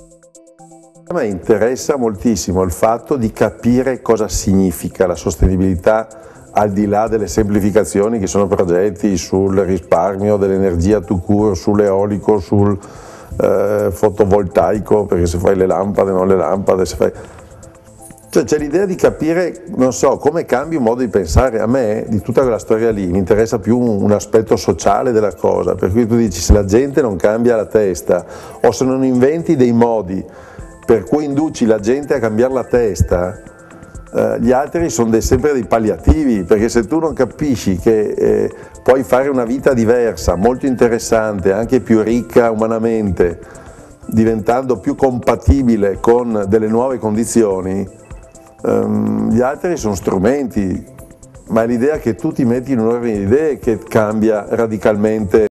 A me interessa moltissimo il fatto di capire cosa significa la sostenibilità al di là delle semplificazioni che sono progetti sul risparmio dell'energia tout court, sull'eolico, sul fotovoltaico, perché se fai le lampade, non le lampade, se fai... Cioè c'è l'idea di capire, non so, come cambi un modo di pensare. A me di tutta quella storia lì mi interessa più un aspetto sociale della cosa, per cui tu dici se la gente non cambia la testa o se non inventi dei modi per cui induci la gente a cambiare la testa, gli altri sono sempre dei palliativi, perché se tu non capisci che puoi fare una vita diversa, molto interessante, anche più ricca umanamente, diventando più compatibile con delle nuove condizioni, gli altri sono strumenti, ma è l'idea che tu ti metti in un ordine di idee che cambia radicalmente